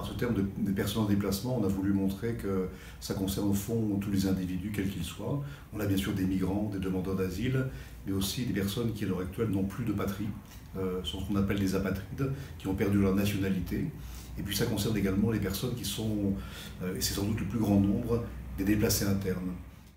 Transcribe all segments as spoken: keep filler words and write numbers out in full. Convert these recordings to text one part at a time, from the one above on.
par ce terme de, des personnes en déplacement, on a voulu montrer que ça concerne au fond tous les individus, quels qu'ils soient. On a bien sûr des migrants, des demandeurs d'asile, mais aussi des personnes qui à l'heure actuelle n'ont plus de patrie, euh, sont ce qu'on appelle des apatrides, qui ont perdu leur nationalité. Et puis ça concerne également les personnes qui sont, euh, et c'est sans doute le plus grand nombre, des déplacés internes.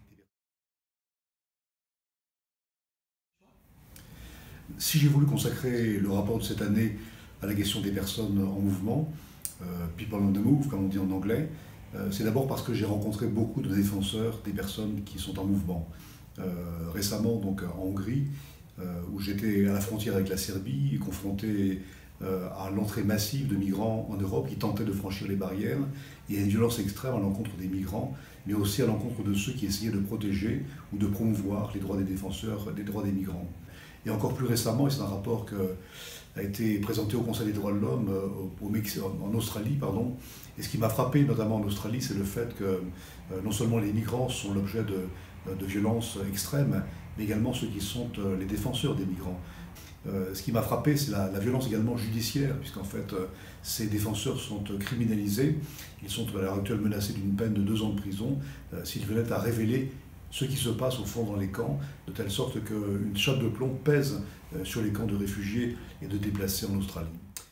Si j'ai voulu consacrer le rapport de cette année à la question des personnes en mouvement, euh, people on the move, comme on dit en anglais, euh, c'est d'abord parce que j'ai rencontré beaucoup de défenseurs des personnes qui sont en mouvement. Euh, récemment, donc en Hongrie, euh, où j'étais à la frontière avec la Serbie, confronté euh, à l'entrée massive de migrants en Europe qui tentaient de franchir les barrières, et à une violence extrême à l'encontre des migrants, mais aussi à l'encontre de ceux qui essayaient de protéger ou de promouvoir les droits des défenseurs des droits des migrants. Et encore plus récemment, et c'est un rapport qui a été présenté au Conseil des droits de l'homme en Australie, pardon, et ce qui m'a frappé notamment en Australie, c'est le fait que euh, non seulement les migrants sont l'objet de, de violences extrêmes, mais également ceux qui sont euh, les défenseurs des migrants. Euh, ce qui m'a frappé, c'est la, la violence également judiciaire, puisqu'en fait, euh, ces défenseurs sont criminalisés. Ils sont à l'heure actuelle menacés d'une peine de deux ans de prison euh, s'ils venaient à révéler ce qui se passe au fond dans les camps, de telle sorte qu'une chape de plomb pèse euh, sur les camps de réfugiés et de déplacés en Australie.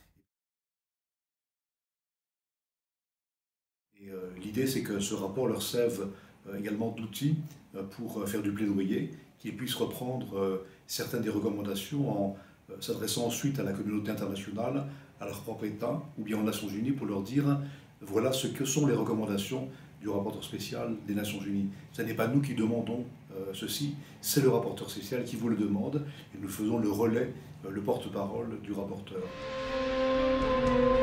Et euh, l'idée, c'est que ce rapport leur serve euh, également d'outil euh, pour euh, faire du plaidoyer, qu'ils puissent reprendre euh, certaines des recommandations en euh, s'adressant ensuite à la communauté internationale, à leur propre État, ou bien aux Nations Unies, pour leur dire voilà ce que sont les recommandations du rapporteur spécial des Nations Unies. Ce n'est pas nous qui demandons euh, ceci, c'est le rapporteur spécial qui vous le demande, et nous faisons le relais, euh, le porte-parole du rapporteur.